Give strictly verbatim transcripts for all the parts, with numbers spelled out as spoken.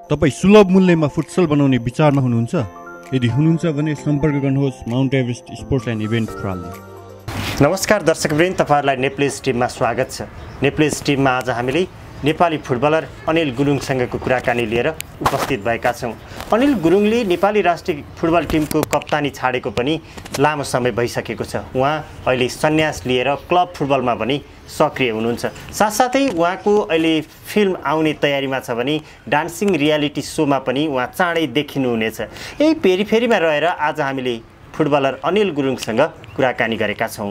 तपाईं सुलभ मूल्यमा फुटसल बनाउने विचारमा हुनुहुन्छ? यदि हुनुहुन्छ भने सम्पर्क गर्नुहोस् mount Everest sports and event प्रणाली। नमस्कार दर्शकवृन्द, तपाईहरुलाई नेप्लेस टिममा स्वागत छ। नेप्लेस टिममा आज हामीले नेपाली फुटबलर अनिल गुरुङसँगको कुराकानी लिएर उपस्थित भएका छौं। अनिल गुरुङले नेपाली राष्ट्रिय फुटबल टिमको कप्तानी छाडेको पनि लामो समय भइसकेको छ। उहाँ अहिले सन्यास लिएर क्लब फुटबलमा पनि सक्रिय हुनुहुन्छ। साथसाथै उहाँको अहिले फिल्म आउने तयारीमा छ भने डान्सिङ रियालिटी सोमा पनि उहाँ चाँडै देखिनुहुनेछ। यही पेरिफेरीमा रहेर आज हामीले फुटबलर अनिल गुरुङसँग कुराकानी गरेका छौं।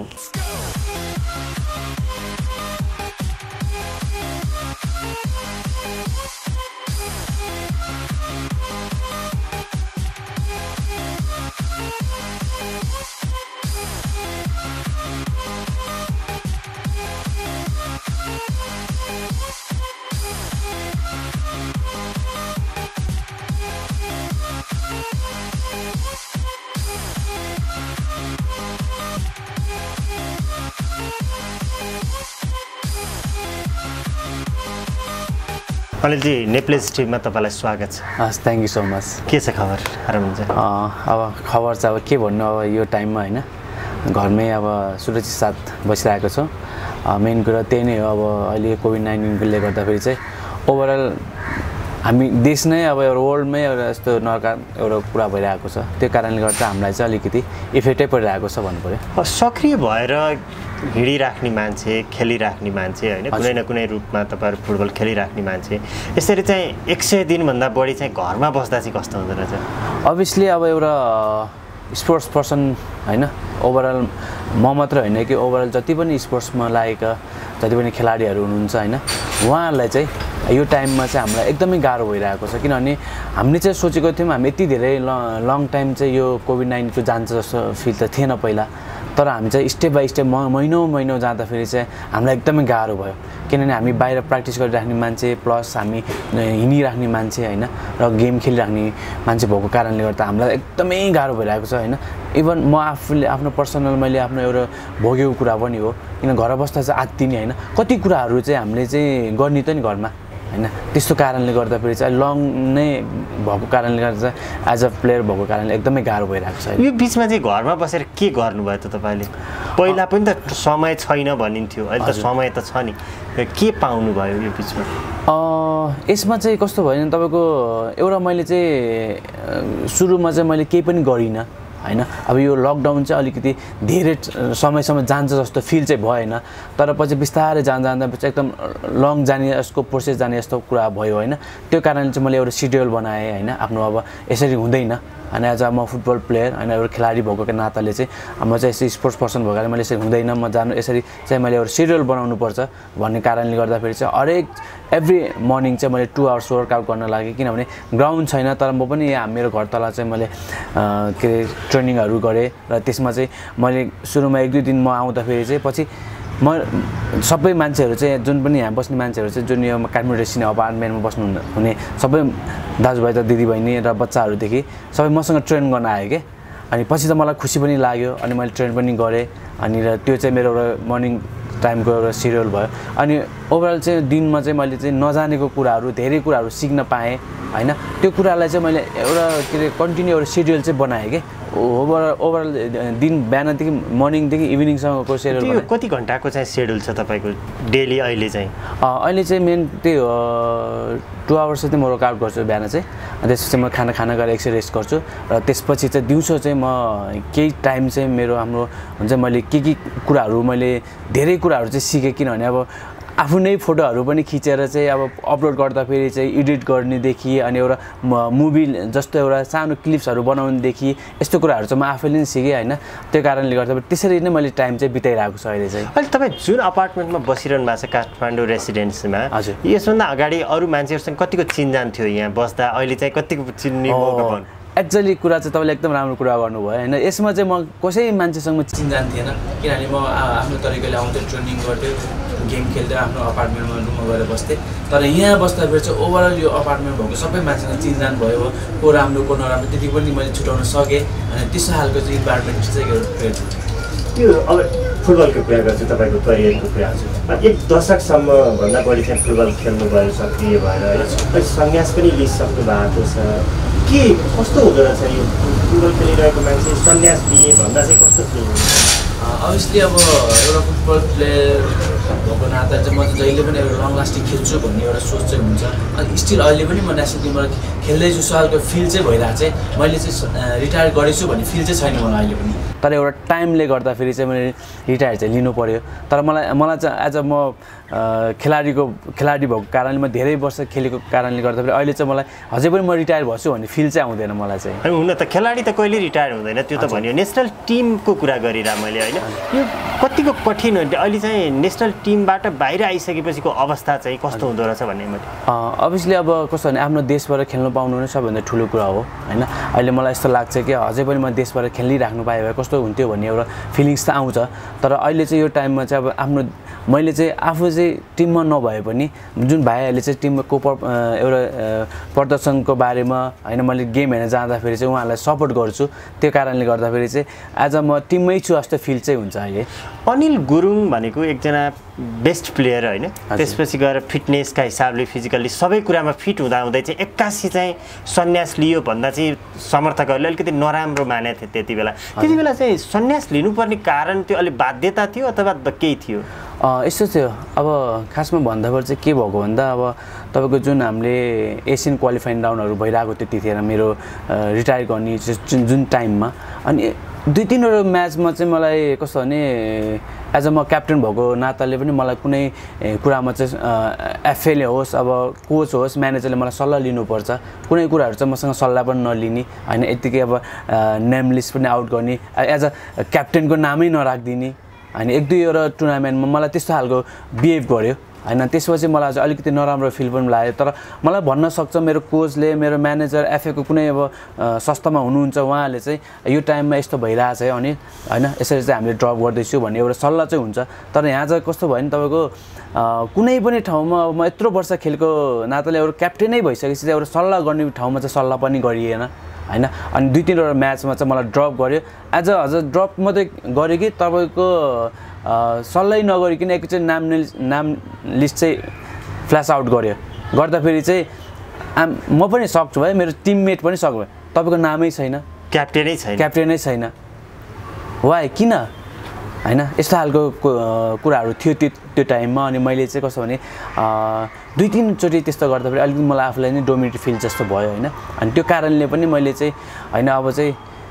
अनिल जी, नेप्लेस टिममा तपाईलाई स्वागत छ। हस्, थ्याङ्क यू सो मच। के छ खबर? आराम हुन्छ? अब खबर चाहिँ अब के भन्नु, अब यो टाइममा हैन घरमै अब सुरक्षित साथ बसिरहेको छु। मेन कुरा त्यही नै हो। अब अहिले कोभिड नाइन्टिनले गर्दाखेरि चाहिँ ओभरअल हामी देश नै अब एउटा वर्ल्डमै एउटा यस्तो नरका एउटा कुरा भइरहेको छ। त्यो कारणले गर्दा हामीलाई चाहिँ अलिकति इफेक्टै परिरहेको छ भन्नु पर्यो। सक्रिय भएर हिँडिराख्ने मान्छे, खेलिराख्ने मान्छे हैन, कुनै न कुनै रूपमा तपाईहरु फुटबल खेलिराख्ने मान्छे, यसरी चाहिँ एक सय दिनभन्दा बढी चाहिँ घरमा बस्दा चाहिँ कस्तो हुँदो रहेछ? अभियसली अब एउटा स्पोर्ट्स पर्सन हैन, ओभरअल म मात्र हैन कि ओभरअल जति पनि स्पोर्ट्समा लागेका जति पनि खेलाडीहरू हुनुहुन्छ हैन, उहाँहरूलाई चाहिँ यो टाइममा चाहिँ हामीलाई एकदमै गाह्रो भइरहेको छ। किनभने हामीले चाहिँ सोचेको थियौँ हामी यति धेरै लङ टाइम चाहिँ यो कोभिड नाइन्टिनको जान्छ जस्तो फिल त थिएन पहिला, तर हामी चाहिँ स्टेप बाई स्टेप महिनौ महिनौ जाँदाखेरि चाहिँ हामीलाई एकदमै गाह्रो भयो। किनभने हामी बाहिर प्र्याक्टिस गरिराख्ने मान्छे प्लस हामी हिँडिराख्ने मान्छे हैन र गेम खेलिराख्ने मान्छे भएको कारणले गर्दा हामीलाई एकदमै गाह्रो भइरहेको छ हैन। इभन म आफूले आफ्नो पर्सनल मैले आफ्नो एउटा भोगेको कुरा पनि हो। किन घर बस्दा चाहिँ आत्तिने हैन, कति कुराहरू चाहिँ हामीले चाहिँ गर्ने त नि घरमा हैन। त्यस्तो कारणले गर्दाखेरि चाहिँ लङ नै भएको कारणले गर्दा चाहिँ एज अ प्लेयर भएको कारणले एकदमै गाह्रो भइरहेको छ। यो बिचमा चाहिँ घरमा बसेर के गर्नुभयो त तपाईँले? पहिला पनि त समय छैन भनिन्थ्यो, अहिले त समय त छ नि, के पाउनु भयो यो बिचमा? यसमा चाहिँ कस्तो भयो भने तपाईँको एउटा मैले चाहिँ सुरुमा चाहिँ मैले केही पनि गरिनँ हैन। अब यो लकडाउन चाहिँ अलिकति धेरै समयसम्म जान्छ जस्तो फिल चाहिँ भएन, तर पछि बिस्तारै जाँदा जाँदा चाहिँ एकदम लङ जाने यसको प्रोसेस जाने जस्तो कुरा भयो हैन। त्यो कारणले चाहिँ मैले एउटा सिड्युल बनाएँ हैन। आफ्नो अब यसरी हुँदैन अनि एज अ म फुटबल प्लेयर हैन, एउटा खेलाडी भएको नाताले चाहिँ म चाहिँ यसरी स्पोर्ट्स पर्सन भएको कारणले मैले यसरी हुँदैन, म जानु यसरी चाहिँ मैले एउटा सिड्युल बनाउनु पर्छ भन्ने कारणले गर्दाखेरि चाहिँ हरेक एभ्री मर्निङ चाहिँ मैले टु आवर्स वर्कआउट गर्न लागेँ। किनभने ग्राउन्ड छैन, तर म पनि यहाँ मेरो घर तल चाहिँ मैले के अरे ट्रेनिङहरू गरेँ र त्यसमा चाहिँ मैले सुरुमा एक दुई दिन म आउँदाखेरि चाहिँ पछि म सबै मान्छेहरू चाहिँ जुन पनि यहाँ बस्ने मान्छेहरू चाहिँ जुन यो काठमाडौँ रेसिडेन्ट अपार्टमेन्टमा बस्नु हुने सबै दाजुभाइ त दिदीबहिनी र बच्चाहरूदेखि सबै मसँग ट्रेन गर्न आयो क्या। अनि पछि त मलाई खुसी पनि लाग्यो अनि मैले ट्रेन पनि गरेँ। अनि र त्यो चाहिँ मेरो एउटा मर्निङ टाइमको एउटा सिड्युल भयो। अनि ओभरअल चाहिँ दिनमा चाहिँ मैले चाहिँ नजानेको कुराहरू धेरै कुराहरू सिक्न पाएँ हैन। त्यो कुरालाई चाहिँ मैले एउटा के अरे कन्टिन्यू एउटा सिड्युल चाहिँ बनाएँ कि ओभरअल ओभरअल दिन बिहानदेखि मर्निङदेखि इभिनिङसम्मको सिड्युल। कति घन्टाको चाहिँ सिड्युल छ तपाईँको डेली अहिले चाहिँ? अहिले चाहिँ मेन त्यही हो, टु आवर्स चाहिँ म वर्कआउट गर्छु बिहान चाहिँ, त्यसपछि म खाना खाना गरेर एकछिन रेस्ट गर्छु र त्यसपछि चाहिँ दिउँसो चाहिँ म केही टाइम चाहिँ मेरो हाम्रो हुन्छ मैले के के कुराहरू मैले धेरै कुराहरू चाहिँ सिकेँ। किनभने अब आफू नै फोटोहरू पनि खिचेर चाहिँ अब अपलोड गर्दाखेरि चाहिँ एडिट गर्नेदेखि अनि एउटा मुभी जस्तो एउटा सानो क्लिप्सहरू बनाउनेदेखि यस्तो कुराहरू चाहिँ म आफैले नै सिकेँ हैन। त्यो कारणले गर्दा त्यसरी नै मैले टाइम चाहिँ बिताइरहेको छु अहिले चाहिँ। अहिले तपाईँ जुन अपार्टमेन्टमा बसिरहनु भएको छ काठमाडौँ रेसिडेन्समा, हजुर, यसभन्दा अगाडि अरू मान्छेहरूसँग कतिको चिनजान थियो यहाँ बस्दा? अहिले चाहिँ कतिको चिन्ने मौका पाउनु? एक्चुअली कुरा चाहिँ तपाईँले एकदम राम्रो कुरा गर्नुभयो हैन। यसमा चाहिँ म कसै मान्छेसँग चिनजान थिएन, किनभने म आफ्नो तरिकाले आउँथेँ, ट्रेनिङ गर्थेँ, गेम खेल्दै आफ्नो अपार्टमेन्टमा रुममा गएर बस्थेँ। तर यहाँ बस्दाखेरि चाहिँ ओभरअल यो अपार्टमेन्ट भएको सबै मान्छेसँग चिनजान भयो, को राम्रो को नराम्रो त्यति पनि मैले छुटाउन सकेँ। अनि त्यस्तो खालको चाहिँ इन्भाइरोमेन्ट चाहिँ त्यो अब फुटबलको कुरा गर्छु तपाईँको करियरको कुरा एक दशकसम्म भन्दा बढी चाहिँ फुटबल खेल्नुभयो सक्रिय भएर होइन सन्यास पनि लिइसक्नु भएको छ के कस्तो हुँदो रहेछ यो फुटबल खेलिरहेको मान्छे सन्यास लिए भन्दा चाहिँ कस्तो फिल अभियसली अब एउटा फुटबल प्लेयर भएको नाता चाहिँ म चाहिँ जहिले पनि एउटा लङ लास्टिङ खेल्छु भन्ने एउटा सोच चाहिँ हुन्छ अनि स्टिल अहिले पनि म नेसनल टिममा खेल्दैछु सालको फिल चाहिँ भइरहेको चाहिँ मैले चाहिँ रिटायर गरेछु भन्ने फिल चाहिँ छैन मलाई अहिले पनि तर एउटा टाइमले गर्दाखेरि चाहिँ मैले रिटायर चाहिँ लिनु पऱ्यो तर मलाई मलाई चाहिँ एज अ म खेलाडीको खेलाडी भएको कारणले म धेरै वर्ष खेलेको कारणले गर्दाखेरि अहिले चाहिँ मलाई अझै पनि म रिटायर भएछु भन्ने फिल चाहिँ आउँदैन मलाई चाहिँ हुन त खेलाडी त कहिले रिटायर हुँदैन त्यो त भन्यो नेसनल टिमको कुरा गरिरहेँ मैले होइन यो कतिको कठिन हो अहिले चाहिँ नेसनल टिमबाट बाहिर आइसकेपछिको अवस्था चाहिँ कस्तो हुँदो रहेछ भन्ने मैले अभियसली अब कस्तो भने आफ्नो देशबाट खेल्नु पाउनु नै सबभन्दा ठुलो कुरा हो होइन अहिले मलाई यस्तो लाग्छ कि अझै पनि म देशबाट खेलिराख्नु पाएँ भए कस्तो हुन्थ्यो भन्ने एउटा फिलिङ्स त आउँछ तर अहिले चाहिँ यो टाइममा चाहिँ अब आफ्नो मैले चाहिँ आफू चाहिँ टिममा नभए पनि जुन भाइहरूले चाहिँ टिमको एउटा प्रदर्शनको बारेमा होइन मैले गेम हेर्न जाँदाखेरि चाहिँ उहाँहरूलाई सपोर्ट गर्छु त्यो कारणले गर्दाखेरि चाहिँ एज अ म टिममै छु जस्तो फिल चाहिँ हुन्छ अहिले अनिल गुरुङ भनेको एकजना बेस्ट प्लेयर होइन त्यसपछि गएर फिटनेसका हिसाबले फिजिकल्ली सबै कुरामा फिट हुँदा हुँदै चाहिँ एक्कासी चाहिँ सन्यास लियो भन्दा चाहिँ समर्थकहरूले अलिकति नराम्रो माने थिए त्यति बेला त्यति बेला चाहिँ सन्यास लिनुपर्ने कारण त्यो अलिक बाध्यता थियो अथवा केही थियो यस्तो थियो अब खासमा भन्दाखेरि चाहिँ के भएको भन्दा अब तपाईँको जुन हामीले एसियन क्वालिफाइङ राउन्डहरू भइरहेको त्यतिखेर मेरो रिटायर गर्ने जुन जुन टाइममा अनि दुई तिनवटा म्याचमा चाहिँ मलाई कस्तो भने एज अ म क्याप्टेन भएको नाताले पनि मलाई कुनै कुरामा चाहिँ एफएले होस् अब कोच होस् म्यानेजरले मलाई सल्लाह लिनुपर्छ कुनै कुराहरू चाहिँ मसँग सल्लाह पनि नलिने होइन यत्तिकै अब नेम लिस्ट पनि आउट गर्ने एज अ क्याप्टेनको नामै नराखिदिने होइन एक दुईवटा टुर्नामेन्टमा मलाई त्यस्तो खालको बिहेभ गर्यो होइन त्यसपछि मलाई चाहिँ अलिकति नराम्रो फिल पनि लाग्यो तर मलाई भन्न सक्छ मेरो कोचले मेरो म्यानेजर एफएको कुनै अब संस्थामा हुनुहुन्छ उहाँले चाहिँ यो टाइममा यस्तो भइरहेछ है अनि होइन यसरी चाहिँ हामीले ड्रप गर्दैछु भन्ने एउटा सल्लाह चाहिँ हुन्छ तर यहाँ चाहिँ कस्तो भयो नि तपाईँको कुनै पनि ठाउँमा म यत्रो वर्ष खेलेको नाताले एउटा क्याप्टेनै भइसकेपछि चाहिँ एउटा सल्लाह गर्ने ठाउँमा चाहिँ सल्लाह पनि गरिएन होइन अनि दुई तिनवटा म्याचमा चाहिँ मलाई ड्रप गर्यो एज अ हजुर ड्रप मात्रै गरेँ कि तपाईँको सल्लाह नगरिकन एकैचोटि नाम नाम लिस्ट चाहिँ फ्ल्यास आउट गर्यो गर्दाखेरि चाहिँ आम म पनि सक्छु भयो मेरो टिममेट पनि सक्छु भयो तपाईँको नामै छैन क्याप्टेनै छैन क्याप्टेनै छैन वाइ किन होइन यस्तो खालको कुराहरू थियो त्यो त्यो टाइममा अनि मैले चाहिँ कस्तो भने दुई तिनचोटि त्यस्तो गर्दाखेरि अलिकति मलाई आफूलाई नै डोमिनेट फिल जस्तो भयो होइन अनि त्यो कारणले पनि मैले चाहिँ होइन अब चाहिँ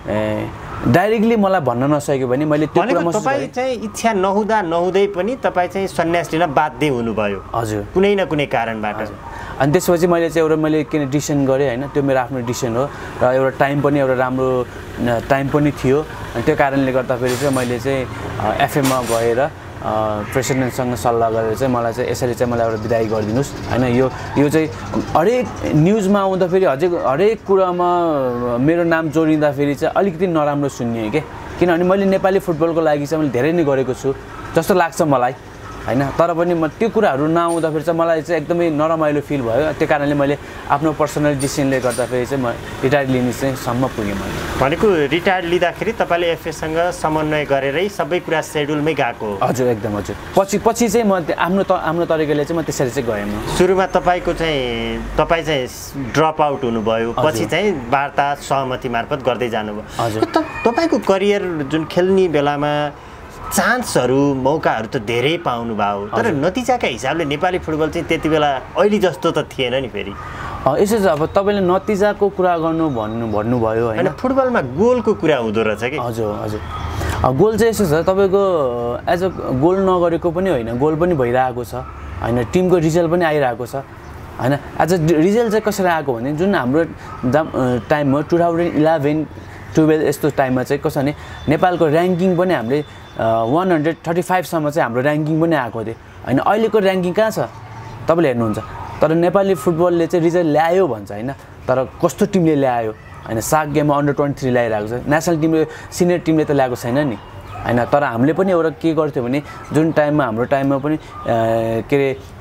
डाइरेक्टली मलाई भन्न नसक्यो भने मैले त्यो कुरा तपाईँ चाहिँ इच्छा नहुँदा नहुँदै पनि तपाईँ चाहिँ सन्यास लिन बाध्य हुनुभयो हजुर कुनै न कुनै कारणबाट अनि त्यसपछि मैले चाहिँ एउटा मैले किन डिसिसन गरेँ होइन त्यो मेरो आफ्नो डिसिसन हो र एउटा टाइम पनि एउटा राम्रो टाइम पनि थियो अनि त्यो कारणले गर्दाखेरि चाहिँ मैले चाहिँ एफएममा गएर प्रेसिडेन्टसँग सल्लाह गरेर चाहिँ मलाई चाहिँ यसरी चाहिँ मलाई एउटा विदाई गरिदिनुहोस् होइन यो यो चाहिँ हरेक न्युजमा आउँदाखेरि हरेक हरेक कुरामा मेरो नाम जोडिँदाखेरि चाहिँ अलिकति नराम्रो सुन्ने के किनभने मैले नेपाली फुटबलको लागि चाहिँ मैले धेरै नै गरेको छु जस्तो लाग्छ मलाई होइन तर पनि म त्यो कुराहरू नआउँदाखेरि चाहिँ मलाई चाहिँ एकदमै नरमाइलो फिल भयो त्यो कारणले मैले आफ्नो पर्सनल डिसिसनले गर्दाखेरि चाहिँ म रिटायर लिने चाहिँ सम्म पुगेँ मैले भनेको रिटायर लिँदाखेरि तपाईँले एफएसँग समन्वय गरेरै सबै कुरा सेड्युलमै गएको हजुर एकदम हजुर पछि पछि चाहिँ म आफ्नो त आफ्नो तरिकाले चाहिँ म त्यसरी चाहिँ गएँ म सुरुमा तपाईँको चाहिँ तपाईँ चाहिँ ड्रप आउट हुनुभयो पछि चाहिँ वार्ता सहमति मार्फत गर्दै जानुभयो हजुर तपाईँको करियर जुन खेल्ने बेलामा चान्सहरू मौकाहरू त धेरै पाउनु भयो तर नतिजाका हिसाबले नेपाली फुटबल चाहिँ त्यति बेला अहिले जस्तो त थिएन नि फेरि यसो चाहिँ अब तपाईँले नतिजाको कुरा गर्नु भन्नु भन्नुभयो होइन फुटबलमा गोलको कुरा हुँदो रहेछ कि हजुर हजुर गोल चाहिँ यसो छ तपाईँको एज अ गोल नगरेको पनि होइन गोल पनि भइरहेको छ होइन टिमको रिजल्ट पनि आइरहेको छ होइन एज अ रिजल्ट चाहिँ कसरी आएको भने जुन हाम्रो टाइममा टु थाउजन्ड इलेभेन टुवेल्भ यस्तो टाइममा चाहिँ कसो भने नेपालको ऱ्याङ्किङ पनि हामीले वान हन्ड्रेड थर्टी फाइभसम्म चाहिँ हाम्रो ऱ्याङ्किङ पनि आएको थियो होइन अहिलेको ऱ्याङ्किङ कहाँ छ तपाईँले हेर्नुहुन्छ तर नेपाली फुटबलले चाहिँ रिजल्ट ल्यायो भन्छ होइन तर कस्तो टिमले ल्यायो होइन साग गेममा अन्डर ट्वेन्टी थ्री ल्याइरहेको छ नेसनल टिमले सिनियर टिमले त ल्याएको छैन नि होइन तर हामीले पनि एउटा के गर्थ्यो भने जुन टाइममा हाम्रो टाइममा पनि के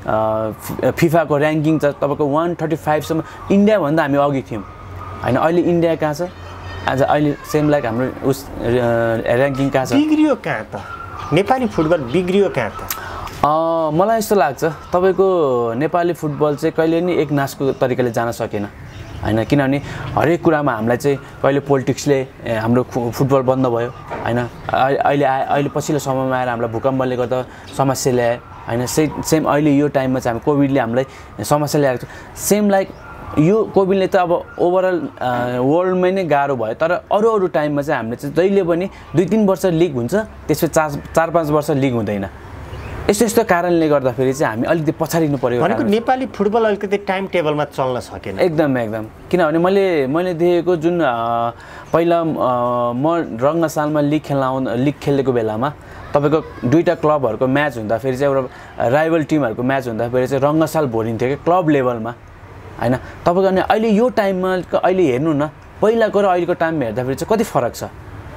अरे फिफाको ऱ्याङ्किङ छ तपाईँको वान थर्टी फाइभसम्म इन्डियाभन्दा हामी अघि थियौँ होइन अहिले इन्डिया कहाँ छ आज अहिले सेम लाइक हाम्रो उस ऱ्याङ्किङ कहाँ छ बिग्रियो कहाँ त नेपाली फुटबल बिग्रियो कहाँ त? मलाई यस्तो लाग्छ तपाईँको नेपाली फुटबल चाहिँ कहिले नि एक नासको तरिकाले जान सकेन हैन, किनभने हरेक कुरामा हामीलाई चाहिँ कहिले पोलिटिक्सले हाम्रो फुटबल बन्द भयो हैन, अहिले अहिले पछिल्लो समयमा आएर हामीलाई भूकम्पले गर्दा समस्या ल्यायो हैन, से सेम अहिले यो टाइममा चाहिँ हामी कोभिडले हामीलाई समस्या ल्याएको छ। सेम लाइक यो कोभिडले त अब ओभरअल वर्ल्डमै नै गाह्रो भयो, तर अरू अरू टाइममा चाहिँ हामीले चाहिँ जहिले पनि दुई तिन वर्ष लिग हुन्छ, त्यसपछि चार चार पाँच वर्ष लिग हुँदैन। यस्तो यस्तो कारणले गर्दाखेरि चाहिँ हामी अलिकति पछाडिनु पर्यो। भनेको नेपाली फुटबल अलिकति टाइम टेबलमा चल्न सकेन। एकदम एकदम किनभने मैले मैले देखेको जुन पहिला म रङ्गशालमा लिग खेल्न आउँ लिग खेलेको बेलामा तपाईँको दुईवटा क्लबहरूको म्याच हुँदाखेरि चाहिँ एउटा राइभल टिमहरूको म्याच हुँदाखेरि चाहिँ रङ्गशाल भरिन्थ्यो कि क्लब लेभलमा हैन। तपाईँको अनि अहिले यो टाइममा अहिले हेर्नु न, पहिलाको र अहिलेको टाइममा हेर्दाखेरि चाहिँ कति फरक छ।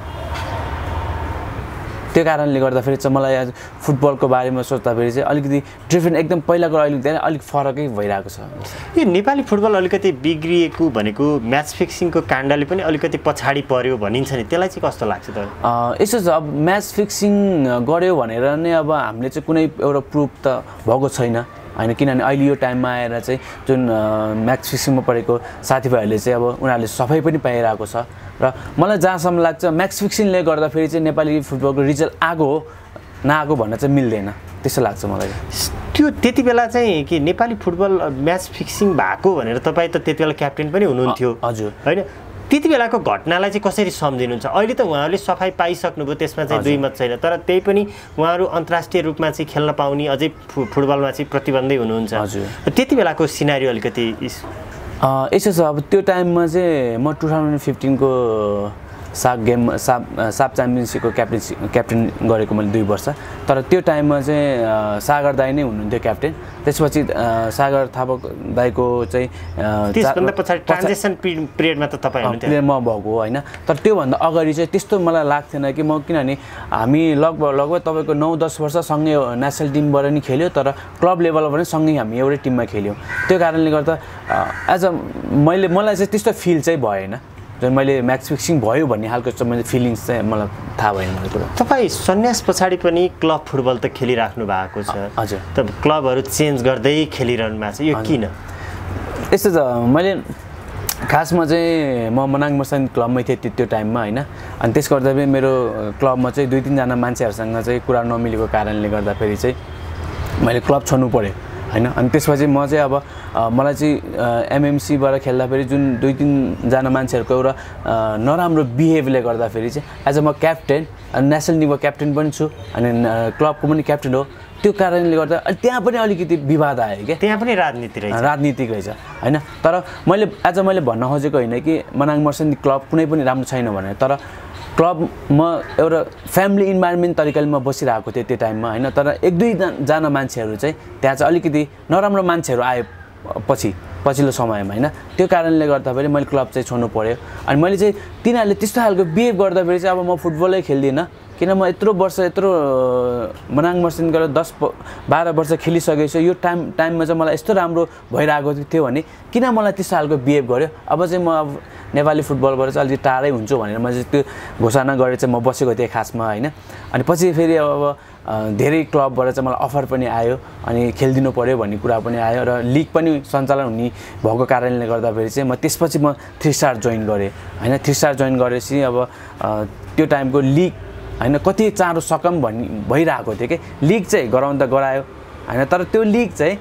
त्यो कारणले गर्दाखेरि चाहिँ मलाई आज फुटबलको बारेमा सोच्दाखेरि चाहिँ अलिकति डिफ्रेन्ट एकदम पहिलाको अलिक धेरै अलिक फरकै भइरहेको छ। यो नेपाली फुटबल अलिकति बिग्रिएको भनेको म्याच फिक्सिङको काण्डले पनि अलिकति पछाडि पर्यो भनिन्छ नि, त्यसलाई चाहिँ कस्तो लाग्छ त? यसो छ, अब म्याच फिक्सिङ गर्यो भनेर नै अब हामीले चाहिँ कुनै एउटा प्रुफ त भएको छैन हैन, किनभने अहिले यो टाइममा आएर चाहिँ जुन म्याच फिक्सिङमा परेको साथीभाइहरूले चाहिँ अब उनीहरूले सफाइ पनि पाइरहेको छ। र मलाई जहाँसम्म लाग्छ म्याच फिक्सिङले गर्दाखेरि चाहिँ नेपाली फुटबलको रिजल्ट आएको हो नआएको भन्न चाहिँ मिल्दैन, त्यस्तो लाग्छ मलाई। त्यो त्यति बेला चाहिँ कि नेपाली फुटबल म्याच फिक्सिङ भएको भनेर तपाईँ त त्यति बेला क्याप्टेन पनि हुनुहुन्थ्यो हजुर होइन, त्यति बेलाको घटनालाई चाहिँ कसरी सम्झिनुहुन्छ? अहिले त उहाँहरूले सफाइ पाइसक्नुभयो, त्यसमा चाहिँ दुई मत छैन, तर त्यही पनि उहाँहरू अन्तर्राष्ट्रिय रूपमा चाहिँ खेल्न पाउने अझै फुटबलमा चाहिँ प्रतिबन्धै हुनुहुन्छ। त्यति बेलाको सिनारी अलिकति यसो छ, अब त्यो टाइममा चाहिँ म टु थाउजन्ड फिफ्टिनको साग गेम साप साप च्याम्पियनसिपको क्याप्टेन्सी क्याप्टेन गरेको मैले दुई वर्ष, तर त्यो टाइममा चाहिँ सागर दाई नै हुनुहुन्थ्यो क्याप्टेन। त्यसपछि सागर थापक दाईको चाहिँ त्यसभन्दा पछाडि ट्रान्जिसन पिरियडमा त तपाईँ हुनुहुन्थ्यो, म भएको होइन, तर त्योभन्दा अगाडि चाहिँ त्यस्तो मलाई लाग्थेन कि म, किनभने हामी लगभग लगभग तपाईँको नौ दस वर्ष सँगै नेसनल टिमबाट नि खेल्यो, तर क्लब लेभलमा पनि सँगै हामी एउटै टिममा खेल्यौँ। त्यो कारणले गर्दा एज अ मैले मलाई चाहिँ त्यस्तो फिल चाहिँ भएन, जुन मैले म्याच फिक्सिङ भयो भन्ने खालको चाहिँ मैले फिलिङ्स चाहिँ मलाई थाहा भएन मलाई कुरा। तपाईँ सन्यास पछाडि पनि क्लब फुटबल त खेलिराख्नु भएको छ, हजुर, त क्लबहरू चेन्ज गर्दै खेलिरहनु भएको छ, यो किन? यस्तो छ, मैले खासमा चाहिँ म मनाङ मर्साङ क्लबमै थिएँ त्यो टाइममा होइन, अनि त्यस गर्दा पनि मेरो क्लबमा चाहिँ दुई तिनजना मान्छेहरूसँग चाहिँ कुरा नमिलेको कारणले गर्दाखेरि चाहिँ मैले क्लब छोड्नु पऱ्यो हैन। अनि त्यसपछि म चाहिँ अब मलाई चाहिँ एमएमसीबाट खेल्दाखेरि जुन दुई तिनजना मान्छेहरूको एउटा नराम्रो बिहेभले गर्दाखेरि चाहिँ एज अ म क्याप्टेन अनि नेसनल टिमको क्याप्टेन पनि छु अनि क्लबको पनि क्याप्टेन हो, त्यो कारणले गर्दा त्यहाँ पनि अलिकति विवाद आयो क्या, त्यहाँ पनि राजनीति रहेछ राजनीतिक रहेछ हैन। तर मैले आज मैले भन्न खोजेको होइन कि मनाङ मर्सेन्ट क्लब कुनै पनि राम्रो छैन भनेर, तर क्लब म एउटा फ्यामिली इन्भाइरोमेन्ट तरिकाले म बसिरहेको थिएँ त्यो टाइममा होइन, तर एक दुईजना मान्छेहरू चाहिँ त्यहाँ चाहिँ अलिकति नराम्रो मान्छेहरू आए पछि पछिल्लो समयमा होइन, त्यो कारणले गर्दाखेरि मैले क्लब चाहिँ छोड्नु पऱ्यो। अनि मैले चाहिँ तिनीहरूले त्यस्तो खालको बिहेभ गर्दाखेरि चाहिँ अब म फुटबलै खेल्दिनँ, किन म यत्रो वर्ष यत्रो मनाङ मर्सेन्ट गरेर दस बाह्र वर्ष खेलिसकेछु, यो टाइम टाइममा चाहिँ मलाई यस्तो राम्रो भइरहेको थियो भने किन मलाई त्यस्तो खालको बिहेभ गर्यो, अब चाहिँ म अब नेपाली फुटबलबाट चाहिँ अलिकति टाढै हुन्छु भनेर म चाहिँ त्यो घोषणा गरेर चाहिँ म बसेको थिएँ खासमा होइन। अनि पछि फेरि अब धेरै क्लबबाट चाहिँ मलाई अफर पनि आयो अनि खेलिदिनु पऱ्यो भन्ने कुरा पनि आयो र लिग पनि सञ्चालन हुने भएको कारणले गर्दाखेरि चाहिँ म त्यसपछि म थ्री स्टार जोइन गरेँ होइन। थ्री स्टार जोइन गरेपछि अब त्यो टाइमको लिग होइन कति चाँडो सकम भन्ने भइरहेको थियो कि, लिग चाहिँ गराउनु त गरायो होइन, तर त्यो लिग चाहिँ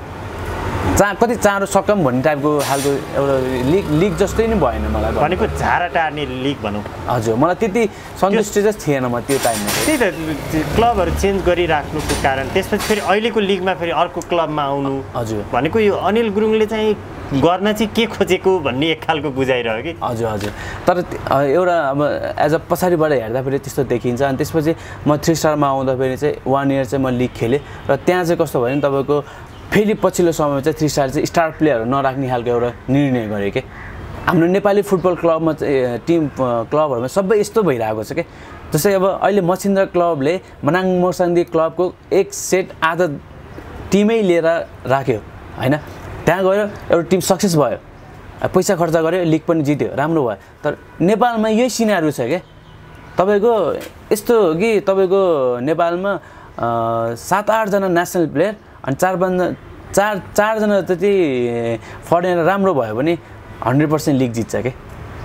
चा कति चाँडो सकम भन्ने टाइपको खालको एउटा लिग लिग जस्तै नै भएन मलाई, भनेको झारा टार्ने लिग भनौँ। हजुर, मलाई त्यति सन्तुष्टि चाहिँ थिएन म त्यो टाइममा। त्यही त क्लबहरू चेन्ज गरिराख्नुको कारण त्यसपछि फेरि अहिलेको लिगमा फेरि अर्को क्लबमा आउनु, हजुर, भनेको यो अनिल गुरुङले चाहिँ गर्न चाहिँ के खोजेको भन्ने एक खालको बुझाइरह्यो कि। हजुर हजुर, तर एउटा अब एज अ पछाडिबाट हेर्दाखेरि त्यस्तो देखिन्छ। अनि त्यसपछि म थ्री स्टारमा आउँदाखेरि चाहिँ वान इयर चाहिँ म लिग खेलेँ र त्यहाँ चाहिँ कस्तो भयो भने तपाईँको फेरि पछिल्लो समयमा चाहिँ थ्री स्टार चाहिँ स्टार प्लेयरहरू नराख्ने खालको एउटा निर्णय गरेँ कि। हाम्रो नेपाली फुटबल क्लबमा चाहिँ टिम क्लबहरूमा सबै यस्तो भइरहेको छ कि, जस्तै अब अहिले मछिन्द्र क्लबले मनाङ मोर्साङ्दी क्लबको एक सेट आधा टिमै लिएर राख्यो होइन, त्यहाँ गयो एउटा टिम सक्सेस भयो, पैसा खर्च गर्यो, लिग पनि जित्यो, राम्रो भयो। तर नेपालमा यही सिनारी छ क्या, तपाईँको यस्तो हो कि तपाईँको नेपालमा सात आठजना नेसनल प्लेयर अनि चार पाँच चार चारजना त्यति फरेनर राम्रो भयो भने हन्ड्रेड पर्सेन्ट लिग जित्छ क्या।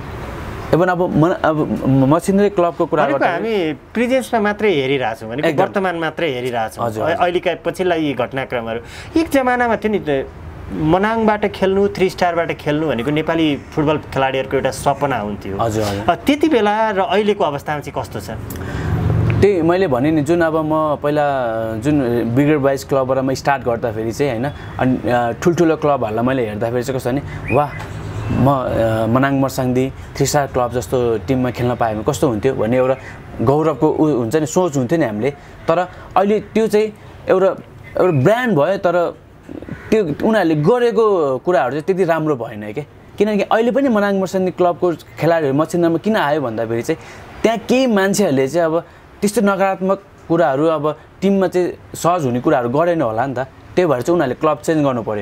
इभन अब म अब मसिनरी क्लबको कुरा हामी प्रिजेन्समा मात्रै हेरिरहेछौँ भने वर्तमान मात्रै हेरिरहेछौँ। अहिलेका पछिल्ला यी घटनाक्रमहरू एक जमानामा थियो नि मनाङबाट खेल्नु थ्री स्टारबाट खेल्नु भनेको नेपाली फुटबल खेलाडीहरूको एउटा सपना हुन्थ्यो। हजुर हजुर त्यति बेला र अहिलेको अवस्थामा चाहिँ कस्तो छ? त्यही मैले भने नि जुन अब म पहिला जुन बिगर बाइज क्लबबाट म स्टार्ट गर्दाखेरि चाहिँ होइन अनि ठुल्ठुलो क्लबहरूलाई मैले हेर्दाखेरि चाहिँ कस्तो भने वाह म Manang Marsyangdi three star club जस्तो टिममा खेल्न पाएँ भने कस्तो हुन्थ्यो भन्ने एउटा गौरवको ऊ हुन्छ नि सोच हुन्थ्यो नि हामीले। तर अहिले त्यो चाहिँ एउटा एउटा ब्रान्ड भयो तर त्यो उनीहरूले गरेको कुराहरू चाहिँ त्यति राम्रो भएन क्या। किनकि अहिले पनि मनाङ मर्साङदी क्लबको खेलाडीहरू मसिनमा किन आयो भन्दाखेरि चाहिँ त्यहाँ केही मान्छेहरूले चाहिँ अब त्यस्तो नकारात्मक कुराहरू अब टिममा चाहिँ सहज हुने कुराहरू गरेन होला नि त। त्यही भएर चाहिँ उनीहरूले क्लब चेन्ज गर्नु पऱ्यो।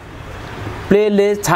प्लेयरले छा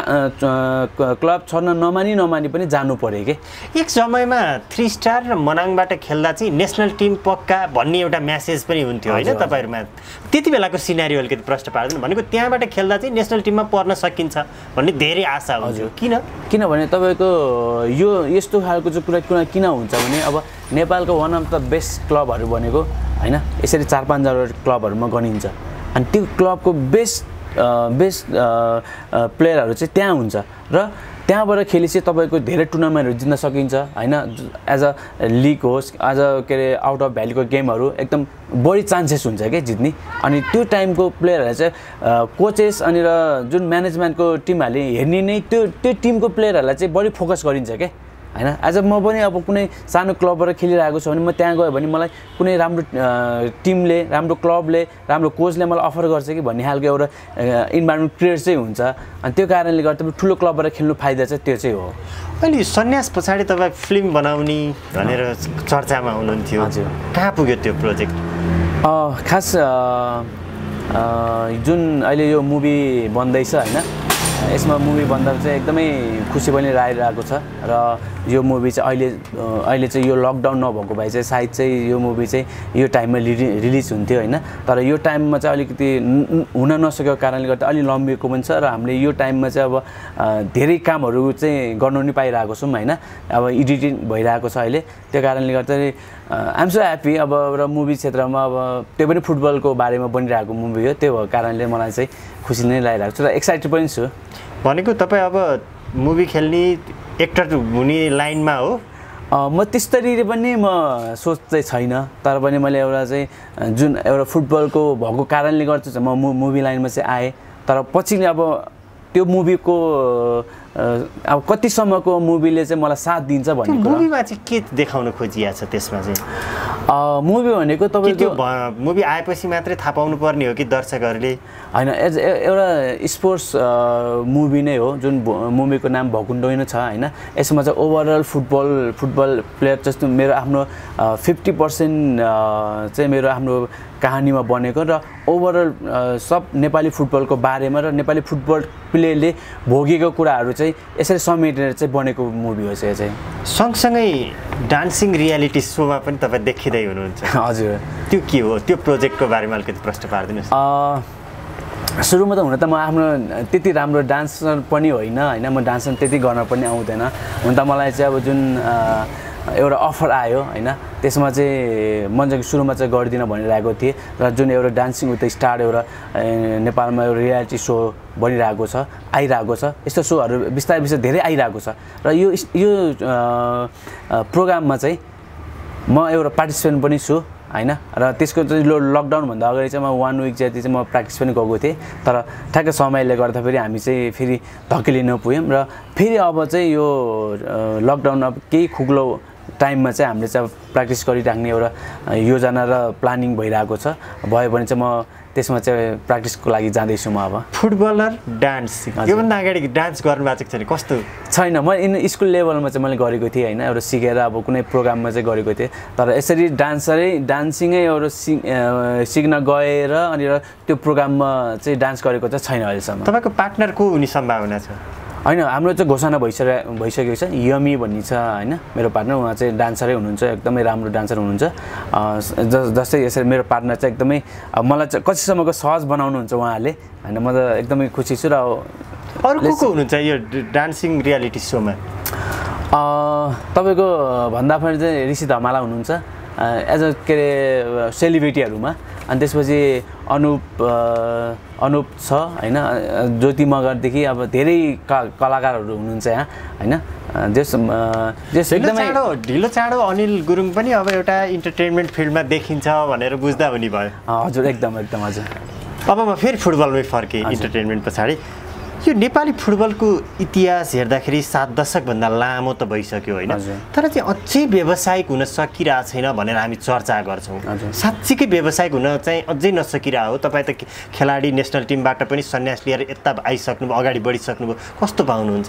क्लब छोड्न नमानी नमानी पनि जानु पऱ्यो कि। एक समयमा थ्री स्टार र मनाङबाट खेल्दा चाहिँ नेसनल टिम पक्का भन्ने एउटा म्यासेज पनि हुन्थ्यो होइन तपाईँहरूमा? त्यति बेलाको सिनारी अलिकति प्रश्न पार्दैन भनेको त्यहाँबाट खेल्दा चाहिँ नेसनल टिममा पर्न सकिन्छ भन्ने धेरै आशा हुन्थ्यो। किन? किनभने तपाईँको यो यस्तो खालको चाहिँ कुरा कुरा किन हुन्छ भने अब नेपालको वान अफ द बेस्ट क्लबहरू भनेको होइन यसरी चार पाँचजना क्लबहरूमा गनिन्छ अनि त्यो क्लबको बेस्ट बेस्ट प्लेयरहरू चाहिँ त्यहाँ हुन्छ र त्यहाँबाट खेलेपछि तपाईँको धेरै टुर्नामेन्टहरू जित्न सकिन्छ होइन। एज अ लिग होस् एज अ के अरे आउट अफ भ्यालीको गेमहरू एकदम बढी चान्सेस हुन्छ क्या जित्ने। अनि त्यो टाइमको प्लेयरहरूलाई चाहिँ कोचेस अनि र जुन म्यानेजमेन्टको टिमहरूले हेर्ने नै त्यो त्यो टिमको प्लेयरहरूलाई चाहिँ बढी फोकस गरिन्छ क्या होइन। एज अ म पनि अब कुनै सानो क्लबबाट खेलिरहेको छु भने म त्यहाँ गयो भने मलाई कुनै राम्रो टिमले राम्रो क्लबले राम्रो कोचले मलाई अफर गर्छ कि भन्ने खालको एउटा इन्भाइरोमेन्ट क्रिएट चाहिँ हुन्छ। अनि त्यो कारणले गर्दा ठुलो क्लबबाट खेल्नु फाइदा चाहिँ त्यो चाहिँ हो। अहिले सन्यास पछाडि तपाईँ फिल्म बनाउने भनेर चर्चामा हुनुहुन्थ्यो। हजुर कहाँ पुग्यो त्यो प्रोजेक्ट? खास जुन अहिले यो मुभी बन्दैछ होइन यसमा मुभी बन्दा चाहिँ एकदमै खुसी पनि लागिरहेको छ र यो मुभी चाहिँ अहिले अहिले चाहिँ यो लकडाउन नभएको भए चाहिँ सायद चाहिँ यो मुभी चाहिँ यो टाइममा रिलिज हुन्थ्यो होइन। तर यो टाइममा चाहिँ अलिकति हुन नसकेको कारणले गर्दा अलि लम्बिएको पनि छ र हामीले यो टाइममा चाहिँ अब धेरै कामहरू चाहिँ गर्नु नि पाइरहेको छौँ होइन। अब एडिटिङ भइरहेको छ अहिले त्यो कारणले गर्दा आइएम सो ह्याप्पी। अब र मुभी क्षेत्रमा अब त्यो पनि फुटबलको बारेमा बनिरहेको मुभी हो त्यो भएको कारणले मलाई चाहिँ खुसी नै लागिरहेको छ र एक्साइटेड पनि छु। भनेको तपाईँ अब मुभी खेल्ने एक्टर हुने लाइनमा हो? म त्यस्तरी पनि म सोच चाहिँ छैन तर पनि मैले एउटा चाहिँ जुन एउटा फुटबलको भएको कारणले गर्दा चाहिँ म मुभी लाइनमा चाहिँ आएँ। तर पछि अब त्यो मुभीको अब कतिसम्मको मुभीले चाहिँ मलाई साथ दिन्छ भन्ने कुरा। मुभीमा चाहिँ के देखाउन खोजिया छ त्यसमा चाहिँ? मुभी भनेको तपाईँको मुभी आएपछि मात्रै थाहा पाउनु पर्ने हो कि दर्शकहरूले? होइन एज एउटा स्पोर्ट्स मुभी नै हो जुन मुभीको नाम भकुन्डो छ होइन। यसमा चाहिँ ओभरअल फुटबल फुटबल प्लेयर जस्तो मेरो आफ्नो फिफ्टी पर्सेन्ट चाहिँ मेरो आफ्नो कहानीमा बनेको र ओभरअल सब नेपाली फुटबलको बारेमा र नेपाली फुटबल प्लेयरले भोगेको कुराहरू चाहिँ यसरी समेटेर चाहिँ बनेको मुभी हो चाहिँ। सँगसँगै डान्सिङ रियालिटी सोमा पनि तपाईँ देखिँदै हुनुहुन्छ। हजुर त्यो के हो? त्यो प्रोजेक्टको बारेमा अलिकति प्रश्न पारिदिनुहोस्। सुरुमा त हुन त म आफ्नो त्यति राम्रो डान्सर पनि होइन होइन म डान्सर त्यति गर्न पनि आउँदैन। हुन त मलाई चाहिँ अब जुन एउटा अफर आयो होइन त्यसमा चाहिँ म चाहिँ सुरुमा चाहिँ गरिदिन भनिरहेको थिएँ र जुन एउटा डान्सिङ विथ स्टार एउटा नेपालमा एउटा रियालिटी सो बनिरहेको छ आइरहेको छ। यस्तो सोहरू बिस्तारै बिस्तारै धेरै आइरहेको छ र यो यो प्रोग्राममा चाहिँ म एउटा पार्टिसिपेन्ट पनि छु होइन। र त्यसको चाहिँ लकडाउनभन्दा अगाडि चाहिँ म वान विक जति चाहिँ म प्र्याक्टिस पनि गएको थिएँ तर ठ्याक्कै समयले गर्दा फेरि हामी चाहिँ फेरि धकेलिन पुग्यौँ र फेरि अब चाहिँ यो लकडाउन अब केही खुग्लो टाइममा चाहिँ हामीले चाहिँ प्र्याक्टिस गरिराख्ने एउटा योजना र प्लानिङ भइरहेको छ। भयो भने चाहिँ म त्यसमा चाहिँ प्र्याक्टिसको लागि जाँदैछु। म अब फुटबलर डान्स योभन्दा अगाडि डान्स गर्नुभएको छैन? कस्तो छैन म इन स्कुल लेभलमा चाहिँ मैले गरेको थिएँ होइन एउटा सिकेर अब कुनै प्रोग्राममा चाहिँ गरेको थिएँ तर यसरी डान्सरै डान्सिङै एउटा सि सिक्न गएर अनि त्यो प्रोग्राममा चाहिँ डान्स गरेको चाहिँ छैन अहिलेसम्म। तपाईँको पार्टनर को हुने सम्भावना छ? होइन हाम्रो चाहिँ घोषणा भइसके भइसकेको छ यमी भन्ने छ होइन मेरो पार्टनर उहाँ चाहिँ डान्सरै हुनुहुन्छ एकदमै राम्रो डान्सर हुनुहुन्छ जस्तै यसरी मेरो पार्टनर चाहिँ एकदमै मलाई चाहिँ कतिसम्मको सहज बनाउनुहुन्छ उहाँहरूले होइन म त एकदमै खुसी छु र अरू को को हुनुहुन्छ यो डान्सिङ रियालिटी सोमा तपाईँको भन्दा पनि चाहिँ ऋषि धमाला हुनुहुन्छ एज अ के अरे सेलिब्रिटीहरूमा अनि त्यसपछि अनुप अनुप छ होइन ज्योति मगरदेखि अब धेरै कलाकारहरू हुनुहुन्छ यहाँ होइन जस जस एकदमै ढिलो चाँडो अनिल गुरुङ पनि अब एउटा इन्टरटेनमेन्ट फिल्डमा देखिन्छ भनेर बुझ्दा पनि भयो हजुर एकदम एकदम हजुर अब म फेरि फुटबलमै फर्केँ इन्टरटेनमेन्ट पछाडि यो नेपाली फुटबलको इतिहास हेर्दाखेरि सात दशकभन्दा लामो त भइसक्यो होइन तर चाहिँ अझै व्यावसायिक हुन सकिरहेको छैन भनेर हामी चर्चा गर्छौँ साँच्चीकै व्यावसायिक हुन चाहिँ अझै नसकिरहेको हो तपाईँ त खेलाडी नेसनल टिमबाट पनि सन्यास लिएर यता आइसक्नु अगाडि बढिसक्नुभयो कस्तो पाउनुहुन्छ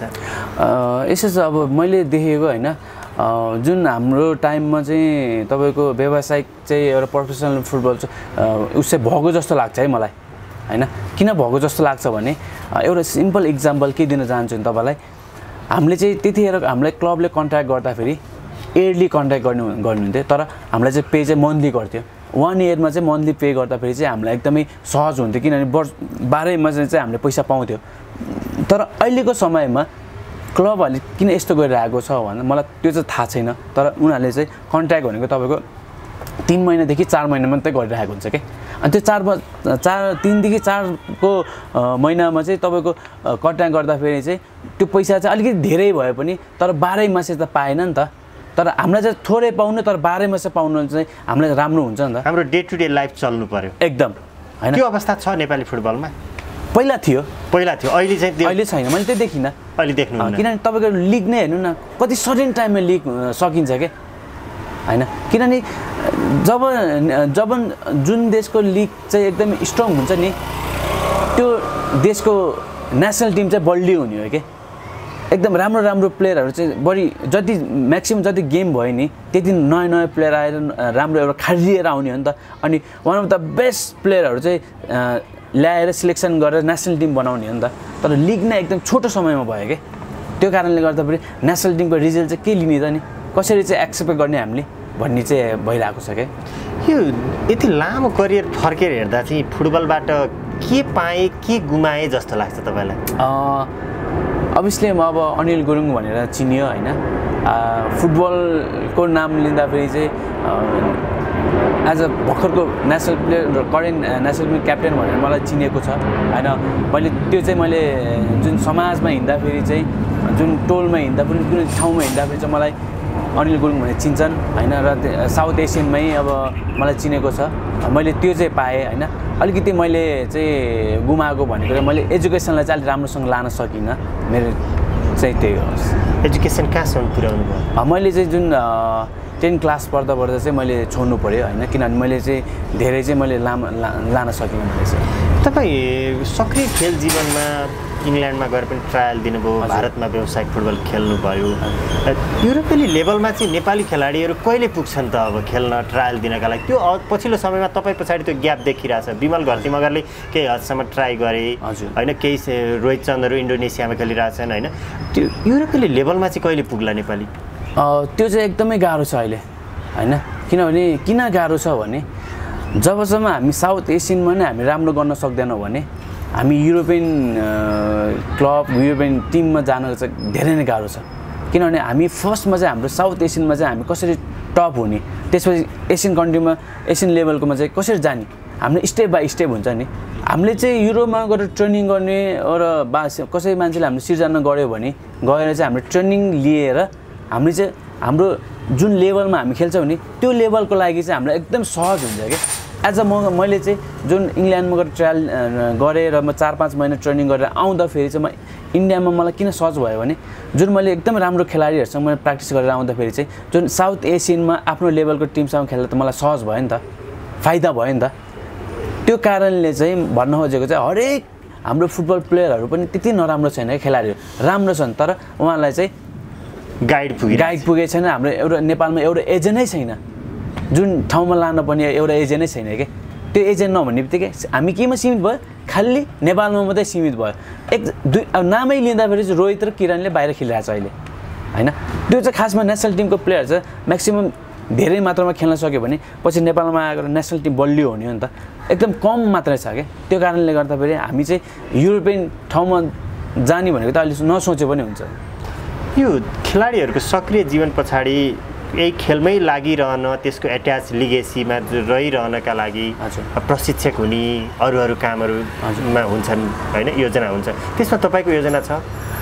यसो चाहिँ अब मैले देखेको होइन जुन हाम्रो टाइममा चाहिँ तपाईँको व्यावसायिक चाहिँ एउटा प्रोफेसनल फुटबल चाहिँ उसै भएको जस्तो लाग्छ है मलाई होइन किन भएको जस्तो लाग्छ भने एउटा सिम्पल इक्जाम्पल के दिन चाहन्छु नि तपाईँलाई हामीले चाहिँ त्यतिखेर हामीलाई क्लबले कन्ट्र्याक्ट गर्दाखेरि इयरली कन्ट्र्याक्ट गर्नु गर्नुहुन्थ्यो तर हामीलाई चाहिँ पे चाहिँ मन्थली गर्थ्यो वान इयरमा चाहिँ मन्थली पे गर्दाखेरि चाहिँ हामीलाई एकदमै सहज हुन्थ्यो किनभने वर्ष बाह्रैमा चाहिँ हामीले पैसा पाउँथ्यो तर अहिलेको समयमा क्लबहरूले किन यस्तो गरिरहेको छ भने मलाई त्यो चाहिँ थाहा छैन तर उनीहरूले चाहिँ कन्ट्र्याक्ट भनेको तपाईँको तिन महिनादेखि चार महिना मात्रै गरिरहेको हुन्छ कि अनि त्यो चार चार तिनदेखि चारको महिनामा चाहिँ तपाईँको कन्ट्र्याक्ट गर्दाखेरि चाहिँ त्यो पैसा चाहिँ अलिकति धेरै भए पनि तर बाह्रै मासे त पाएन नि त तर हामीलाई चाहिँ थोरै पाउनु तर बाह्रै मासे पाउनु चाहिँ हामीलाई राम्रो हुन्छ नि त हाम्रो डे टु डे लाइफ चल्नु पर्यो एकदम होइन त्यो अवस्था छ नेपाली फुटबलमा पहिला थियो पहिला थियो अहिले चाहिँ अहिले छैन मैले त्यो देखिनँ अहिले देख्नु किनभने तपाईँको लिग नै हेर्नु न कति सडन टाइममा लिग सकिन्छ क्या होइन किनभने जब जब जुन देशको लिग चाहिँ एकदम स्ट्रङ हुन्छ नि त्यो देशको नेसनल टिम चाहिँ बलियो हुने हो कि एकदम राम्रो राम्रो प्लेयरहरू चाहिँ बढी जति म्याक्सिमम् जति गेम भयो नि त्यति नयाँ नयाँ प्लेयर आएर राम्रो एउटा खारिएर आउने हो नि त अनि वान अफ द बेस्ट प्लेयरहरू चाहिँ ल्याएर सिलेक्सन गरेर नेसनल टिम बनाउने हो नि त तर लिग नै एकदम छोटो समयमा भयो कि त्यो कारणले गर्दाखेरि नेसनल टिमको रिजल्ट चाहिँ के लिने त नि कसरी चाहिँ एक्सेप्ट गर्ने हामीले भन्ने चाहिँ भइरहेको छ क्या यो यति लामो करियर फर्केर हेर्दा चाहिँ फुटबलबाट के पाएँ के गुमाएँ जस्तो लाग्छ तपाईँलाई अभियसली म अब अनिल गुरुङ भनेर चिनियो होइन फुटबलको नाम लिँदाखेरि चाहिँ एज अ भर्खरको national player current national team captain भनेर मलाई चिनेको छ होइन मैले त्यो चाहिँ मैले जुन समाजमा हिँड्दाखेरि चाहिँ जुन टोलमा हिँड्दा पनि कुनै ठाउँमा हिँड्दाखेरि चाहिँ मलाई अनिल गुरुङ भनेर चिन्छन् होइन र साउथ एसियनमै अब मलाई चिनेको छ मैले त्यो चाहिँ पाएँ होइन अलिकति मैले चाहिँ गुमाएको भनेको मैले एजुकेसनलाई चाहिँ अलिक राम्रोसँग लान सकिनँ मेरो चाहिँ त्यही हो एजुकेसन कहाँसम्म पुर्याउनु भयो मैले चाहिँ जुन टेन क्लास पढ्दा पढ्दा चाहिँ मैले छोड्नु पऱ्यो होइन किनभने मैले चाहिँ धेरै चाहिँ मैले लाम लान सकिनँ मैले चाहिँ तपाईँ सक्रिय खेल जीवनमा इङ्ल्यान्डमा गएर पनि ट्रायल दिनुभयो भारतमा व्यावसायिक फुटबल खेल्नुभयो युरोपेली लेभलमा चाहिँ नेपाली खेलाडीहरू कहिले पुग्छन् त अब खेल्न ट्रायल दिनका लागि त्यो पछिल्लो समयमा तपाईँ पछाडि त्यो ग्याप देखिरहेछ विमल घरती मगरले केही हदसम्म ट्राई गरे होइन केही रोहित चन्दहरू इन्डोनेसियामा खेलिरहेछन् होइन त्यो युरोपेली लेभलमा चाहिँ कहिले पुग्ला नेपाली त्यो चाहिँ एकदमै गाह्रो छ अहिले होइन किनभने किन गाह्रो छ भने जबसम्म हामी साउथ एसियनमा नै हामी राम्रो गर्न सक्दैनौँ भने हामी युरोपियन क्लब युरोपियन टिममा जान चाहिँ धेरै नै गाह्रो छ किनभने हामी फर्स्टमा चाहिँ हाम्रो साउथ एसियनमा चाहिँ हामी कसरी टप हुने त्यसपछि एसियन कन्ट्रीमा एसियन लेभलकोमा चाहिँ कसरी जाने हाम्रो स्टेप बाई स्टेप हुन्छ नि हामीले चाहिँ युरोपमा गएर ट्रेनिङ गर्ने र बा कसै मान्छेले हामीले सिर्जना गऱ्यो भने गएर चाहिँ हाम्रो ट्रेनिङ लिएर हामीले चाहिँ हाम्रो जुन लेभलमा हामी खेल्छौँ नि त्यो लेभलको लागि चाहिँ हामीलाई एकदम सहज हुन्छ क्या एज अ म मैले चाहिँ जुन इङ्ल्यान्डमा गएर ट्रायल गरेँ र म चार पाँच महिना ट्रेनिङ गरेर आउँदाखेरि चाहिँ म इन्डियामा मलाई किन सहज भयो भने जुन मैले एकदम राम्रो खेलाडीहरूसँग मैले प्र्याक्टिस गरेर आउँदाखेरि चाहिँ जुन साउथ एसियनमा आफ्नो लेभलको टिमसँग खेल्दा त मलाई सहज भयो नि त फाइदा भयो नि त त्यो कारणले चाहिँ भन्न खोजेको चाहिँ हरेक हाम्रो फुटबल प्लेयरहरू पनि त्यति नराम्रो छैन है खेलाडीहरू राम्रो छन् तर उहाँलाई चाहिँ गाइड पुगे गाइड पुगेको छैन हाम्रो एउटा नेपालमा एउटा एजेन्टै छैन जुन ठाउँमा लान पनि एउटा एजेन्टै छैन कि त्यो एजेन्ट नभन्ने बित्तिकै हामी केमा सीमित भयो खालि नेपालमा मात्रै सीमित भयो एक दुई अब नामै लिँदाखेरि चाहिँ रोहित र किरणले बाहिर खेलिरहेको छ अहिले होइन त्यो चाहिँ खासमा नेसनल टिमको प्लेयर चाहिँ म्याक्सिमम् धेरै मात्रामा खेल्न सक्यो भने पछि नेपालमा आएर नेसनल टिम बलियो हुने हो नि त एकदम कम मात्रै छ क्या त्यो कारणले गर्दाखेरि हामी चाहिँ युरोपियन ठाउँमा जाने भनेको त अहिले नसोचे पनि हुन्छ यो खेलाडीहरूको सक्रिय जीवन पछाडि यही खेलमै लागिरहन त्यसको एट्याच लिगेसीमा रहिरहनका लागि प्रशिक्षक हुने अरू अरू कामहरूमा हुन्छन् होइन योजना हुन्छ त्यसमा तपाईँको योजना छ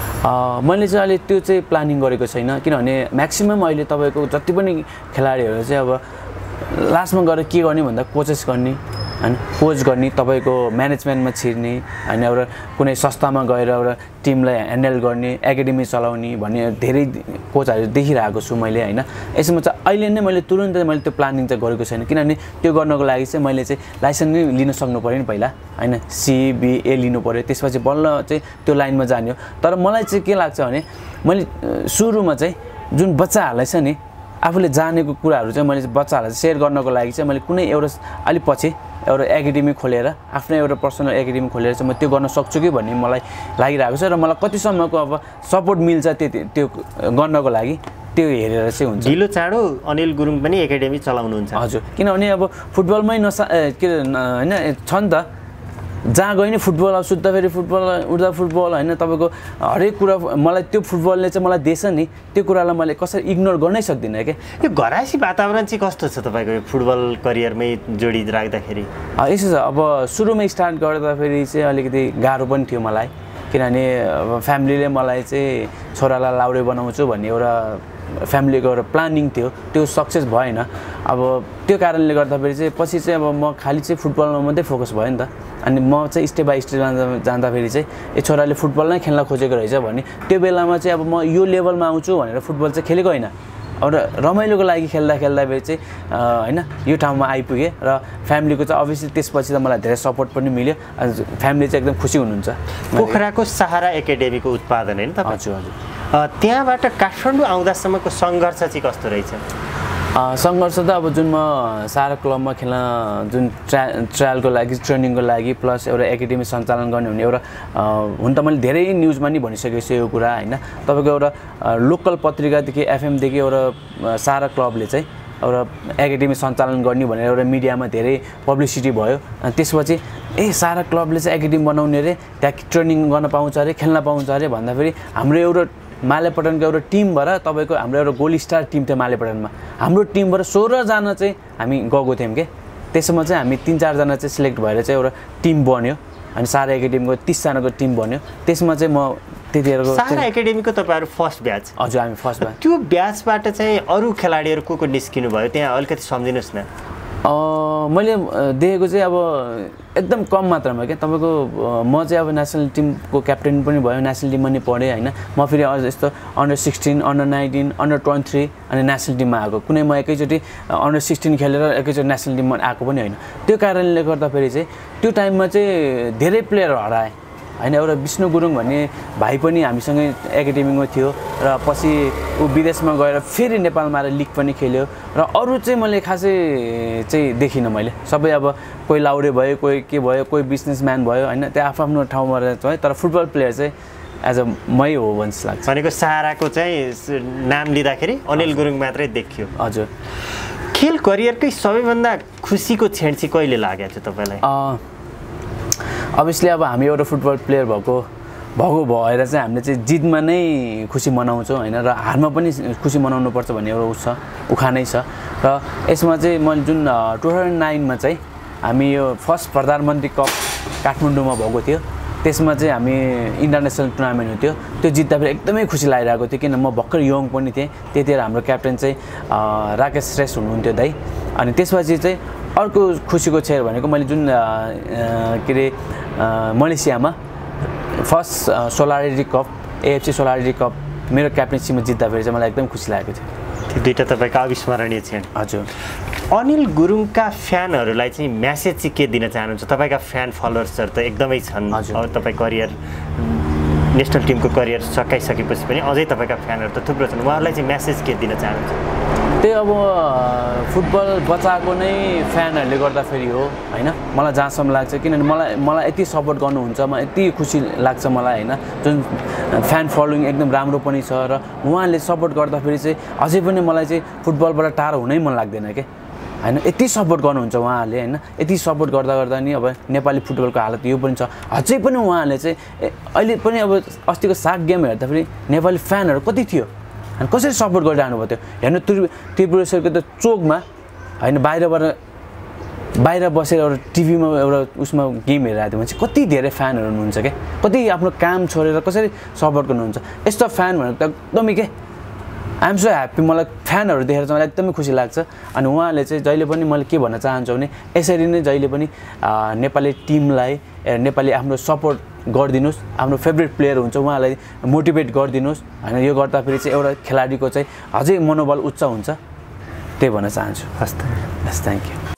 मैले चाहिँ अहिले त्यो चाहिँ प्लानिङ गरेको छैन किनभने म्याक्सिमम् अहिले तपाईँको जति पनि खेलाडीहरू चाहिँ अब लास्टमा गएर के गर्ने भन्दा कोचेस गर्ने होइन कोच गर्ने तपाईँको म्यानेजमेन्टमा छिर्ने होइन एउटा कुनै संस्थामा गएर एउटा टिमलाई ह्यान्डल गर्ने एकाडेमी चलाउने भन्ने धेरै कोचहरू देखिरहेको छु मैले होइन यसमा चाहिँ अहिले नै मैले तुरुन्तै मैले त्यो प्लानिङ चाहिँ गरेको छैन किनभने त्यो गर्नको लागि चाहिँ मैले चाहिँ लाइसेन्स नै लिन सक्नु पऱ्यो नि पहिला होइन सिबिए लिनु पऱ्यो त्यसपछि बल्ल चाहिँ त्यो लाइनमा जाने हो तर मलाई चाहिँ के लाग्छ भने मैले सुरुमा चाहिँ जुन बच्चाहरूलाई छ नि आफूले जानेको कुराहरू चाहिँ मैले बच्चाहरूलाई सेयर गर्नको लागि चाहिँ मैले कुनै एउटा अलिक पछि एउटा एकाडेमी खोलेर आफ्नै एउटा पर्सनल एकाडेमी खोलेर चाहिँ म त्यो गर्न सक्छु कि भन्ने मलाई लागिरहेको छ र मलाई कतिसम्मको अब सपोर्ट मिल्छ त्यो त्यो गर्नको लागि त्यो हेरेर चाहिँ हुन्छ ढिलो चाँडो अनिल गुरुङ पनि एकाडेमी चलाउनुहुन्छ हजुर किनभने अब फुटबलमै नसा के होइन छ नि त जहाँ गयो नि फुटबल अब सुत्दाखेरि फुटबल उठ्दा फुटबल होइन तपाईँको हरेक कुरा मलाई त्यो फुटबलले चाहिँ मलाई दिएछ नि त्यो कुरालाई मैले कसरी इग्नोर गर्नै सक्दिनँ क्या यो घरायसी वातावरण चाहिँ कस्तो छ तपाईँको यो फुटबल करियरमै जोडी राख्दाखेरि यसो छ अब सुरुमै स्टार्ट गर्दाखेरि चाहिँ अलिकति गाह्रो पनि थियो मलाई किनभने अब फ्यामिलीले मलाई चाहिँ छोरालाई लाउरे बनाउँछु भन्ने एउटा फ्यामिलीको एउटा प्लानिङ थियो त्यो सक्सेस भएन अब त्यो कारणले गर्दाखेरि चाहिँ पछि चाहिँ अब म खालि चाहिँ फुटबलमा मात्रै फोकस भयो नि त अनि म चाहिँ स्टेप बाई स्टेप जाँदा जाँदाखेरि चाहिँ ए छोराले फुटबल नै खेल्न खोजेको रहेछ भने त्यो बेलामा चाहिँ अब म यो लेभलमा आउँछु भनेर फुटबल चाहिँ खेलेको होइन एउटा रमाइलोको लागि खेल्दा खेल्दाखेरि चाहिँ होइन यो ठाउँमा आइपुगेँ र फ्यामिलीको चाहिँ अभियसली त्यसपछि त मलाई धेरै सपोर्ट पनि मिल्यो फ्यामिली चाहिँ एकदम खुसी हुनुहुन्छ पोखराको सहारा एकाडेमीको उत्पादन होइन तपाईँ हजुर हजुर त्यहाँबाट काठमाडौँ आउँदासम्मको सङ्घर्ष चाहिँ कस्तो रहेछ सङ्घर्ष त अब जुन म सारा क्लबमा खेल्न जुन ट्रा ट्रायलको लागि ट्रेनिङको लागि प्लस एउटा एकाडेमी सञ्चालन गर्ने हुने एउटा हुन त मैले धेरै न्युजमा नि भनिसकेको छु यो कुरा होइन तपाईँको एउटा लोकल पत्रिकादेखि एफएमदेखि एउटा सारा क्लबले चाहिँ एउटा एकाडेमी सञ्चालन गर्ने भनेर एउटा मिडियामा धेरै पब्लिसिटी भयो अनि त्यसपछि ए सारा क्लबले चाहिँ एकाडेमी बनाउने अरे त्यहाँ ट्रेनिङ गर्न पाउँछ अरे खेल्न पाउँछ अरे भन्दाखेरि हाम्रो एउटा मालेपटनको एउटा टिमबाट तपाईँको हाम्रो एउटा गोली स्टार टिम थियो मालेपटनमा हाम्रो टिमबाट सोह्रजना चाहिँ हामी गएको थियौँ क्या त्यसमा चाहिँ हामी तिन चारजना चाहिँ सिलेक्ट भएर चाहिँ एउटा टिम बन्यो अनि सारा एकाडेमीको तिसजनाको टिम बन्यो त्यसमा चाहिँ म त्यतिखेरको सारा एकाडेमीको तपाईँहरू फर्स्ट ब्याच हजुर हामी फर्स्ट ब्याच त्यो ब्याचबाट चाहिँ अरू खेलाडीहरू को को निस्किनु भयो त्यहाँ अलिकति सम्झिनुहोस् न मैले देखेको चाहिँ अब एकदम कम मात्रामा क्या तपाईँको म चाहिँ अब नेसनल टिमको क्याप्टेन पनि भयो नेसनल टिममा नि पढेँ होइन म फेरि अझ यस्तो under sixteen under nineteen under twenty three अनि नेसनल टिममा आएको कुनै म एकैचोटि अन्डर सिक्सटिन खेलेर एकैचोटि नेसनल टिममा आएको पनि होइन त्यो कारणले गर्दाखेरि चाहिँ त्यो टाइममा चाहिँ धेरै प्लेयरहरू हराए होइन एउटा विष्णु गुरुङ भन्ने भाइ पनि हामीसँगै एकाडेमीमा थियो र पछि ऊ विदेशमा गएर फेरि नेपालमा आएर लिग पनि खेल्यो र अरू चाहिँ मैले खासै चाहिँ देखिनँ मैले सबै अब कोही लाउडे भयो कोही के भयो कोही बिजनेसम्यान भयो होइन त्यो आफ्नो ठाउँमा रहेछ है तर फुटबल प्लेयर चाहिँ एज अ मै हो भन्छ लाग्छ भनेको साराको चाहिँ नाम लिँदाखेरि अनिल गुरुङ मात्रै देखियो हजुर खेल करियरकै सबैभन्दा खुसीको क्षण चाहिँ कहिले लागेको थियो तपाईँलाई अभियसली अब हामी एउटा फुटबल प्लेयर भएको भएको भएर चाहिँ हामीले चाहिँ जितमा नै खुसी मनाउँछौँ होइन र हारमा पनि खुसी मनाउनुपर्छ भन्ने एउटा उ छ उखानै छ र यसमा चाहिँ मैले जुन टु थाउजन्ड नाइनमा चाहिँ हामी यो फर्स्ट प्रधानमन्त्री कप काठमाडौँमा भएको थियो त्यसमा चाहिँ हामी इन्टरनेसनल टुर्नामेन्ट हुन्थ्यो त्यो जित्दाखेरि एकदमै खुसी लागिरहेको थियो किन म भर्खर यङ पनि थिएँ त्यतिखेर हाम्रो क्याप्टेन चाहिँ राकेश श्रेष्ठ हुनुहुन्थ्यो दाइ अनि त्यसपछि चाहिँ अर्को खुसीको क्षण भनेको मैले जुन के अरे मलेसियामा first solidarity cup AFC solidarity cup मेरो क्याप्टेनसिपमा जित्दाखेरि चाहिँ मलाई एकदम खुसी लागेको थियो त्यो दुईवटा तपाईँको अविस्मरणीय क्षण हजुर अनिल गुरुङका फ्यानहरूलाई चाहिँ म्यासेज चाहिँ के दिन चाहनुहुन्छ तपाईँका फ्यान फलोवर्सहरू त एकदमै छन् अब तपाईँ करियर नेसनल टिमको करियर सकाइसकेपछि पनि अझै तपाईँका फ्यानहरू त थुप्रो छन् उहाँहरूलाई चाहिँ म्यासेज के दिन चाहनुहुन्छ त्यही अब फुटबल बचाएको नै फ्यानहरूले गर्दाखेरि हो होइन मलाई जहाँसम्म लाग्छ किनभने मलाई मलाई यति सपोर्ट गर्नुहुन्छ म यति खुसी लाग्छ मलाई होइन जुन फ्यान फलोइङ एकदम राम्रो पनि छ र उहाँले सपोर्ट गर्दाखेरि चाहिँ अझै पनि मलाई चाहिँ फुटबलबाट टाढो हुनै मन लाग्दैन के होइन यति सपोर्ट गर्नुहुन्छ उहाँहरूले होइन यति सपोर्ट गर्दा गर्दा नि अब नेपाली फुटबलको हालत यो पनि छ अझै पनि उहाँहरूले चाहिँ अहिले पनि अब अस्तिको सात गेम हेर्दाखेरि नेपाली फ्यानहरू कति थियो अनि कसरी सपोर्ट गरिरहनु भयो त्यो हेर्नु त्रि त्रिपुरेश्वरको त चोकमा होइन बाहिरबाट बाहिर बसेर एउटा टिभीमा एउटा उसमा गेम हेरिरहेको थियो भने चाहिँ कति धेरै फ्यानहरू हुनुहुन्छ क्या कति आफ्नो काम छोडेर कसरी सपोर्ट गर्नुहुन्छ यस्तो फ्यान भनेर त एकदमै के आइएम सो ह्याप्पी मलाई फ्यानहरू देखेर चाहिँ मलाई एकदमै खुसी लाग्छ अनि उहाँले चाहिँ जहिले पनि मैले के भन्न चाहन्छु भने यसरी नै जहिले पनि नेपाली टिमलाई नेपाली आफ्नो सपोर्ट गरिदिनुहोस् आफ्नो फेभरेट प्लेयर हुन्छ उहाँलाई मोटिभेट गरिदिनुहोस् होइन यो गर्दाखेरि चाहिँ एउटा खेलाडीको चाहिँ अझै मनोबल उच्च हुन्छ त्यही भन्न चाहन्छु हस् त हस् थ्याङ्क यू